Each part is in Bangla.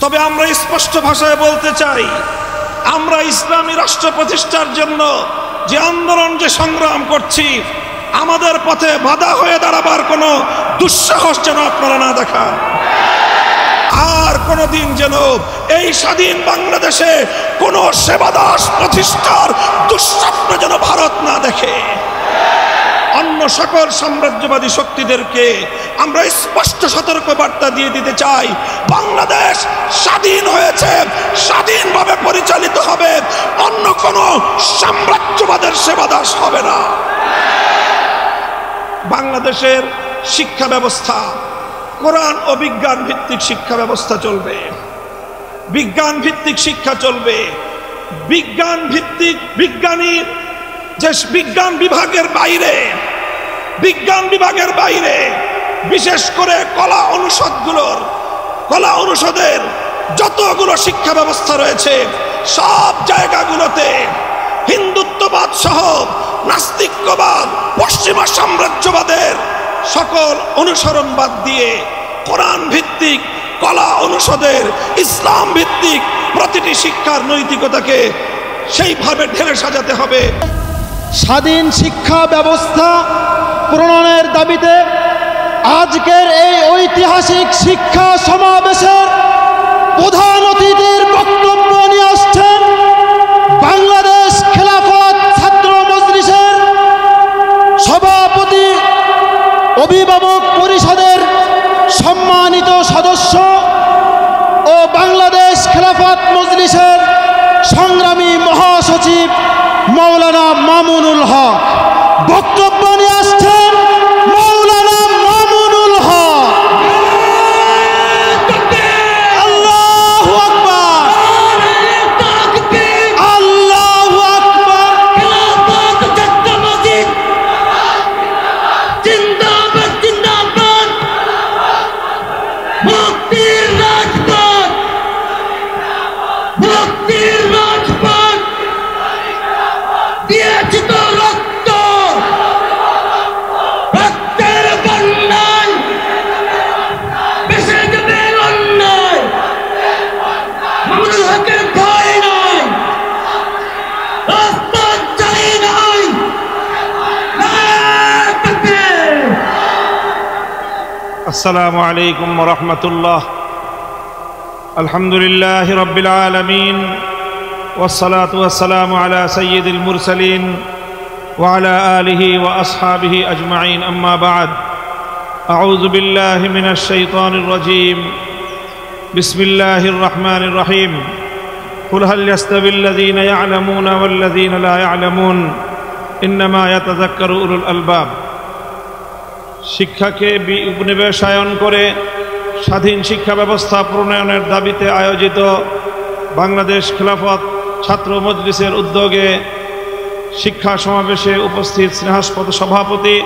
তবে আমরা স্পষ্ট ভাষায় বলতে চাই, আমরা ইসলামী রাষ্ট্র প্রতিষ্ঠার জন্য যে আন্দোলন, যে সংগ্রাম করছি, আমাদের পথে বাধা হয়ে দাঁড়াবার কোনো দুঃসাহস যেন আপনারা না দেখান। আর কোনোদিন যেন এই স্বাধীন বাংলাদেশে কোনো সেবাদাস প্রতিষ্ঠার দুঃস্বপ্ন যেন ভারত না দেখে। অন্য সকল সাম্রাজ্যবাদী শক্তিদেরকে আমরা স্পষ্ট সতর্ক বার্তা দিয়ে দিতে চাই, বাংলাদেশ স্বাধীন হয়েছে, স্বাধীনভাবে পরিচালিত হবে, অন্য কোনো সাম্রাজ্যবাদের সেবাদাস হবে না। বাংলাদেশের শিক্ষা ব্যবস্থা কোরআন ও বিজ্ঞান ভিত্তিক শিক্ষা ব্যবস্থা চলবে, বিজ্ঞান ভিত্তিক শিক্ষা চলবে। বিজ্ঞান ভিত্তিক বিজ্ঞানী যে বিজ্ঞান বিভাগের বাইরে বিশেষ করে কলা অনুষদের যতগুলো শিক্ষা ব্যবস্থা রয়েছে, সব জায়গাগুলোতে হিন্দুত্ববাদ সহ নাস্তিক্যবাদ, পশ্চিমা সাম্রাজ্যবাদের সকল অনুসরণ বাদ দিয়ে কোরআন ভিত্তিক, কলা অনুষদের, ইসলাম ভিত্তিক প্রতিটি শিক্ষার নৈতিকতাকে সেইভাবে ঢেলে সাজাতে হবে। স্বাধীন শিক্ষা ব্যবস্থা প্রণয়নের দাবিতে আজকের এই ঐতিহাসিক শিক্ষা সমাবেশের প্রধান অতিথির বক্তব্য নিয়ে আসছেন বাংলাদেশ খেলাফত ছাত্র মজলিসের সভাপতি, অভিভাবক পরিষদের সম্মানিত সদস্য ও বাংলাদেশ খেলাফত মজলিসের সংগ্রামী মহাসচিব মাওলানা মামুনুল হক। বক্তব্য নিয়ে আসছেন মাওলানা মামুনুল হক। আল্লাহু আকবার, আল্লাহু আকবার। খেলাফত ছাত্র মজলিস জিন্দাবাদ, জিন্দাবাদ। মুক্তির রাজপথ, মুক্তির রাজপথ। দিয়েছি তো রক্ত, রক্তের বন্যায় বেসে যাবে অন্যায়। মামুনুল হকের ভয় নাই, রাজপথ চাই নাই। আসসালামু আলাইকুম ওয়া রাহমাতুল্লাহ। আলহামদুলিল্লাহি রাব্বিল আলামিন والصلاة والسلام على سيد المرسلين وعلى آله وأصحابه أجمعين، أما بعد. أعوذ بالله من الشيطان الرجيم. بسم الله الرحمن الرحيم. قل هل يستوي الذين يعلمون والذين لا يعلمون إنما يتذكر أولو الألباب. শিক্ষাকে উপনিবেশায়ন করে স্বাধীন শিক্ষা ব্যবস্থা প্রণয়নের দাবিতে আয়োজিত বাংলাদেশ খেলাফত ছাত্র মজলিসের উদ্যোগে শিক্ষা সমাবেশে উপস্থিত স্নেহাস্পদ সভাপতি,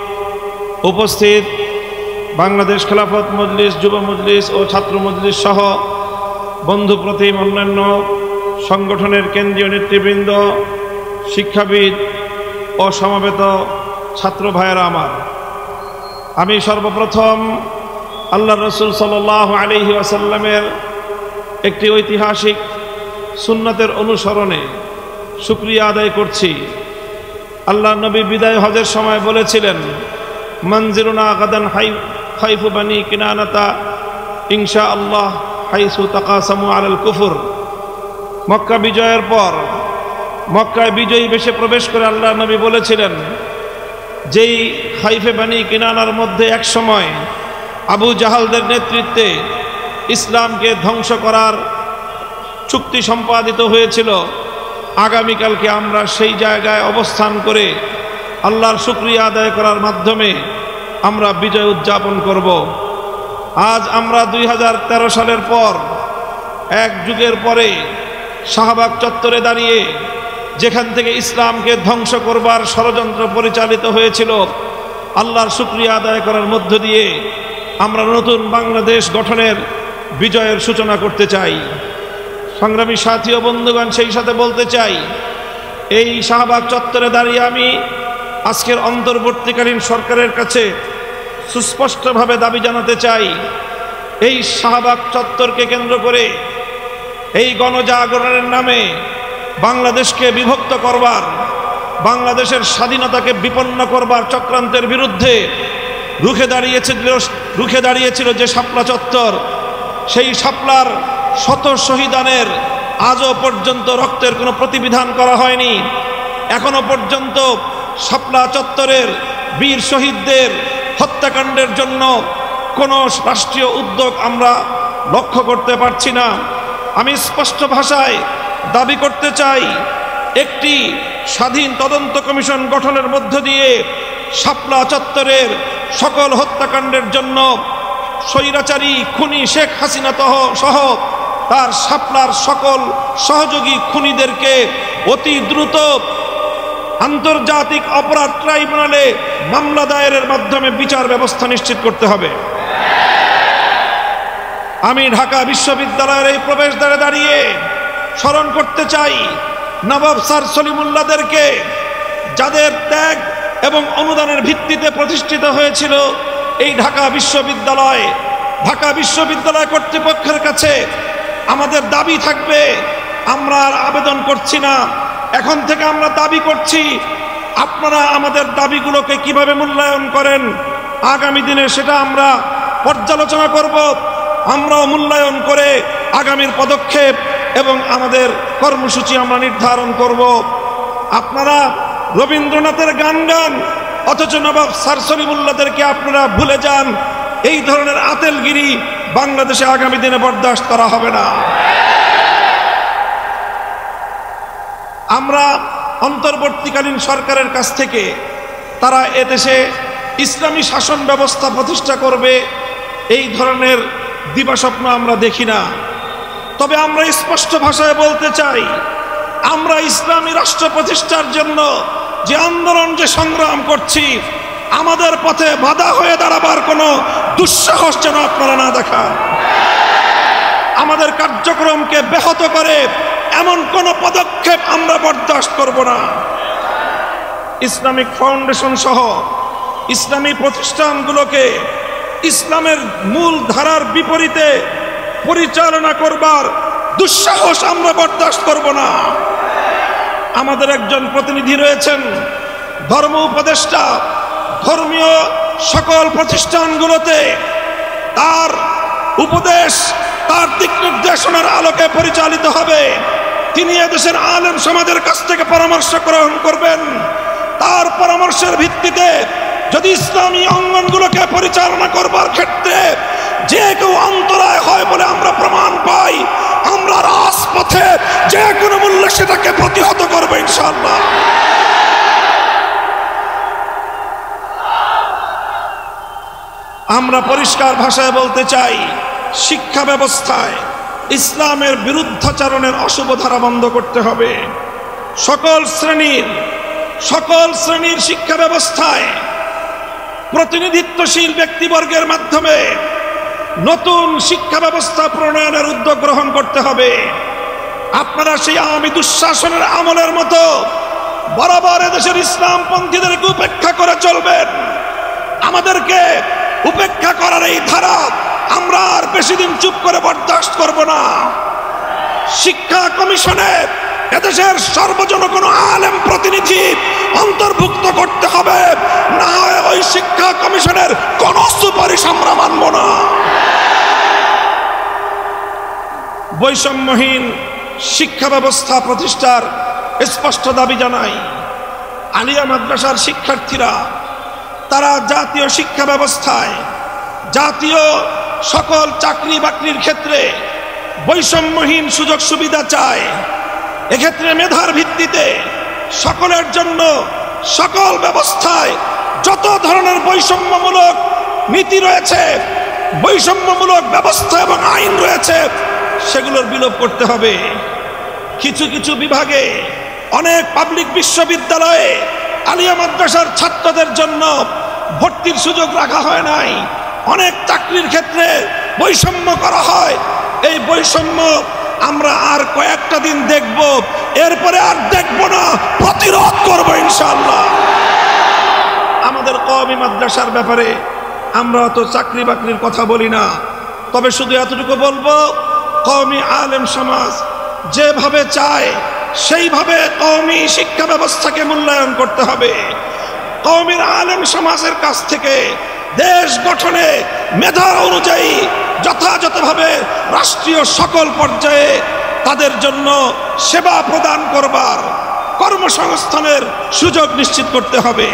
উপস্থিত বাংলাদেশ খেলাফত মজলিস, যুব মজলিস ও ছাত্র মজলিস সহ বন্ধু প্রতিম অন্যান্য সংগঠনের কেন্দ্রীয় নেতৃবৃন্দ, শিক্ষাবিদ ও সমবেত ছাত্র ভাইয়েরা আমার, আমি সর্বপ্রথম আল্লাহ রসুল সাল্লাল্লাহু আলাইহি ওয়াসাল্লামের একটি ঐতিহাসিক সুন্নতের অনুসরণে শুকরিয়া আদায় করছি। আল্লাহ নবী বিদায় হজের সময় বলেছিলেন, মনজিরুনা গাদান হাইফু বানি কিনানাতা ইনশাআল্লাহ হাইসু তাকাসামু আলাল কুফর। মক্কা বিজয়ের পর মক্কায় বিজয়ী বেশে প্রবেশ করে আল্লাহ নবী বলেছিলেন, যেই হাইফে বানি কিনানার মধ্যে এক সময় আবু জাহালদের নেতৃত্বে ইসলামকে ধ্বংস করার চুক্তি সম্পাদিত হয়েছিল, আগামীকালকে আমরা সেই জায়গায় অবস্থান করে আল্লাহর শুকরিয়া আদায় করার মাধ্যমে আমরা বিজয় উদযাপন করব। আজ আমরা 2013 সালের পর এক যুগের পরে শাহবাগ চত্বরে দাঁড়িয়ে যেখান থেকে ইসলামকে ধ্বংস করবার ষড়যন্ত্র পরিচালিত হয়েছিল, আল্লাহর শুকরিয়া আদায় করার মধ্য দিয়ে আমরা নতুন বাংলাদেশ গঠনের বিজয়ের সূচনা করতে চাই। সংগ্রামী সাথী ও বন্ধুগণ, সেই সাথে বলতে চাই, এই শাহবাগ চত্বরে দাঁড়িয়ে আমি আজকের অন্তর্বর্তীকালীন সরকারের কাছে সুস্পষ্টভাবে দাবি জানাতে চাই, এই শাহবাগ চত্বরকে কেন্দ্র করে এই গণজাগরণের নামে বাংলাদেশকে বিভক্ত করবার, বাংলাদেশের স্বাধীনতাকে বিপন্ন করবার চক্রান্তের বিরুদ্ধে রুখে দাঁড়িয়েছিল যে শাপলা চত্বর, সেই শাপলার শত শহীদানের আজও পর্যন্ত রক্তের কোনো প্রতিবিধান করা হয়নি। এখনো পর্যন্ত শাপলা চত্বরের বীর শহীদদের হত্যাকাণ্ডের জন্য কোনো রাষ্ট্রীয় উদ্যোগ আমরা লক্ষ্য করতে পারছি না। আমি স্পষ্ট ভাষায় দাবি করতে চাই, একটি স্বাধীন তদন্ত কমিশন গঠনের মধ্য দিয়ে শাপলা চত্বরের সকল হত্যাকাণ্ডের জন্য স্বৈরাচারী খুনি শেখ হাসিনা সহ তার শাপলার সকল সহযোগী খুনিদেরকে অতি দ্রুত আন্তর্জাতিক অপরাধ ট্রাইব্যুনালে মামলা দায়েরের মাধ্যমে বিচার ব্যবস্থা নিশ্চিত করতে হবে। আমি ঢাকা বিশ্ববিদ্যালয়ের এই প্রবেশদ্বারে দাঁড়িয়ে স্মরণ করতে চাই নবাব স্যার সলিমুল্লাহদেরকে, যাদের ত্যাগ এবং অনুদানের ভিত্তিতে প্রতিষ্ঠিত হয়েছিল এই ঢাকা বিশ্ববিদ্যালয়। ঢাকা বিশ্ববিদ্যালয় কর্তৃপক্ষের কাছে আমাদের দাবি থাকবে, আমরা আর আবেদন করছি না, এখন থেকে আমরা দাবি করছি, আপনারা আমাদের দাবিগুলোকে কিভাবে মূল্যায়ন করেন আগামী দিনে সেটা আমরা পর্যালোচনা করব। আমরাও মূল্যায়ন করে আগামীর পদক্ষেপ এবং আমাদের কর্মসূচি আমরা নির্ধারণ করব। আপনারা রবীন্দ্রনাথের গান গান, অথচ নবাব স্যার সলিমুল্লাহদেরকে আপনারা ভুলে যান। এই ধরনের আতেলগিরি বাংলাদেশে আগামী দিনে বরদাস্ত করা হবে না। আমরা অন্তর্বর্তীকালীন সরকারের কাছ থেকে তারা এদেশে ইসলামী শাসন ব্যবস্থা প্রতিষ্ঠা করবে এই ধরনের দিবাস্বপ্ন আমরা দেখি না। তবে আমরা স্পষ্ট ভাষায় বলতে চাই, আমরা ইসলামী রাষ্ট্র প্রতিষ্ঠার জন্য যে আন্দোলন, যে সংগ্রাম করছি, আমাদের পথে বাধা হয়ে দাঁড়াবার কোনো দুঃসাহস যেন আপনারা না দেখান। আমাদের কার্যক্রমকে ব্যাহত করে এমন কোনো পদক্ষেপ আমরা বরদাস্ত করব না। ইসলামিক ফাউন্ডেশন সহ ইসলামী প্রতিষ্ঠানগুলোকে ইসলামের মূল ধারার বিপরীতে পরিচালনা করবার দুঃসাহস আমরা বরদাস্ত করব না। আমাদের একজন প্রতিনিধি রয়েছেন, ধর্ম উপদেষ্টা, ধর্মীয় সকল প্রতিষ্ঠানগুলোতে তার উপদেশ, তার দিক নির্দেশনার আলোকে পরিচালিত হবে। তিনি এদেশের আলেম সমাজের কাছ থেকে পরামর্শ গ্রহণ করবেন। তার পরামর্শের ভিত্তিতে যদি ইসলামী অঙ্গনগুলোকে পরিচালনা করবার ক্ষেত্রে যে কেউ অন্তরায় হয় বলে আমরা প্রমাণ পাই, আমরা রাজপথে যে কোনো মূল্যে সেটাকে প্রতিহত করবো ইনশাআল্লাহ। আমরা পরিষ্কার ভাষায় বলতে চাই, শিক্ষা ব্যবস্থায় ইসলামের বিরুদ্ধাচরণের অশুভ ধারা বন্ধ করতে হবে। সকল শ্রেণীর শিক্ষা ব্যবস্থায় প্রতিনিধিত্বশীল ব্যক্তিবর্গের মাধ্যমে নতুন শিক্ষা ব্যবস্থা প্রণয়নের উদ্যোগ গ্রহণ করতে হবে। আপনারা সেই আওয়ামী দুঃশাসনের আমলের মতো বরাবর এদেশের ইসলামপন্থীদেরকে উপেক্ষা করে চলবেন। আমাদেরকে উপেক্ষা করার এই ধারা আমরা আর বেশি দিন চুপ করে বরদাস্ত করব না। শিক্ষা কমিশনে এদেশের সর্বজন কোনো আলেম প্রতিনিধি অন্তর্ভুক্ত করতে হবে, না হয় ওই শিক্ষা কমিশনের কোন সুপারিশ আমরা মানব না। বৈষম্যহীন শিক্ষা ব্যবস্থা প্রতিষ্ঠার স্পষ্ট দাবি জানাই। আলিয়া মাদ্রাসার শিক্ষার্থীরা তারা জাতীয় শিক্ষা ব্যবস্থায়, জাতীয় সকল চাকরি বাকরির ক্ষেত্রে বৈষম্যহীন সুযোগ সুবিধা চায়। এক্ষেত্রে মেধার ভিত্তিতে সকলের জন্য সকল ব্যবস্থায় যত ধরনের বৈষম্যমূলক নীতি রয়েছে, বৈষম্যমূলক ব্যবস্থা এবং আইন রয়েছে, সেগুলোর বিলোপ করতে হবে। কিছু কিছু বিভাগে, অনেক পাবলিক বিশ্ববিদ্যালয়ে আলিয়া মাদ্রাসার ছাত্রদের জন্য ভর্তির সুযোগ রাখা হয় নাই। অনেক চাকরির ক্ষেত্রে বৈষম্য করা হয়। এই বৈষম্য আমরা আর কয়েকটা দিন দেখব, এরপরে আর দেখব না, প্রতিরোধ করব ইনশাআল্লাহ। আমাদের কওমি মাদ্রাসার ব্যাপারে আমরা তো চাকরি বাকরির কথা বলি না, তবে শুধু এতটুকু বলবো, কওমি আলেম সমাজ যেভাবে চায় সেইভাবে কওমি শিক্ষা ব্যবস্থাকে মূল্যায়ন করতে হবে। কওমি আলেম সমাজের কাছ থেকে দেশ গঠনে মেধা অনুযায়ী যথাযথভাবে রাষ্ট্রীয় সকল পর্যায়ে তাদের জন্য সেবা প্রদান করবার, কর্মসংস্থানের সুযোগ নিশ্চিত করতে হবে।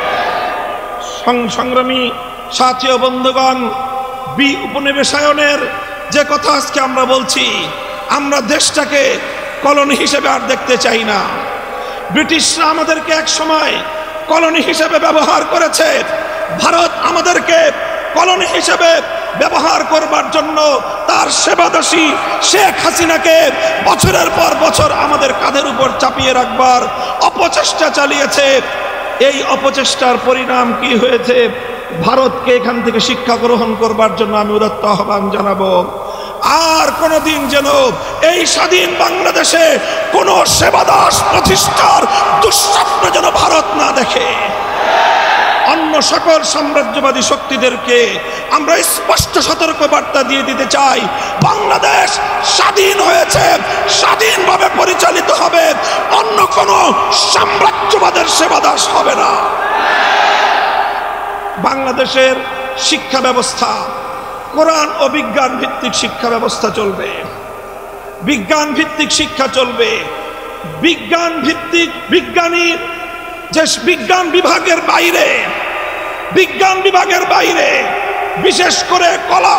সংগ্রামী সাথী ও বন্ধুগণ, উপনিবেশায়নের যে কথা আজকে আমরা বলছি, আমরা দেশটাকে কলোনি হিসেবে আর দেখতে চাই না। ব্রিটিশরা আমাদেরকে এক সময় কলোনি হিসেবে ব্যবহার করেছে। ভারত আমাদেরকে কলোনি হিসেবে ব্যবহার করবার জন্য তার সেবাদাসী শেখ হাসিনাকে বছরের পর বছর আমাদের কাঁধের উপর চাপিয়ে রাখবার অপচেষ্টা চালিয়েছে। এই অপচেষ্টার পরিণাম কি হয়েছে? ভারতকে এখান থেকে শিক্ষা গ্রহণ করবার জন্য আমি উদাত্ত আহ্বান জানাবো। আর কোনদিন যেন এই স্বাধীন বাংলাদেশে কোন সেবাদাস প্রতিষ্ঠার দুঃস্বপ্ন যেন ভারত না দেখে। অন্য সকল সাম্রাজ্যবাদী শক্তিদেরকে আমরা স্পষ্ট সতর্ক বার্তা দিয়ে দিতে চাই, বাংলাদেশ স্বাধীন হয়েছে, স্বাধীনভাবে পরিচালিত হবে, অন্য কোন সাম্রাজ্যবাদের সেবাদাস হবে না। বাংলাদেশের শিক্ষা ব্যবস্থা কোরআন ও বিজ্ঞান ভিত্তিক শিক্ষা ব্যবস্থা চলবে, বিজ্ঞান ভিত্তিক শিক্ষা চলবে। বিজ্ঞান ভিত্তিক বিজ্ঞানী যে বিজ্ঞান বিভাগের বাইরে বিশেষ করে কলা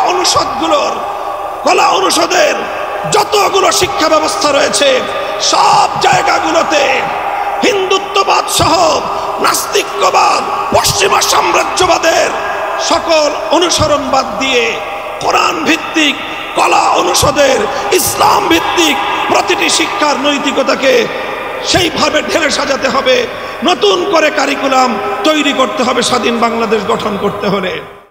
অনুষদের যতগুলো শিক্ষা ব্যবস্থা রয়েছে সব জায়গাগুলোতে হিন্দুত্ববাদ সহ নাস্তিক্যবাদ, পশ্চিমা সাম্রাজ্যবাদের সকল অনুসরণ বাদ দিয়ে কোরআন ভিত্তিক, কলা অনুষদের ইসলাম ভিত্তিক প্রতিটি শিক্ষার নৈতিকতাকে সেইভাবে ঢেলে সাজাতে হবে। নতুন করে কারিকুলাম তৈরি করতে হবে স্বাধীন বাংলাদেশ গঠন করতে হলে।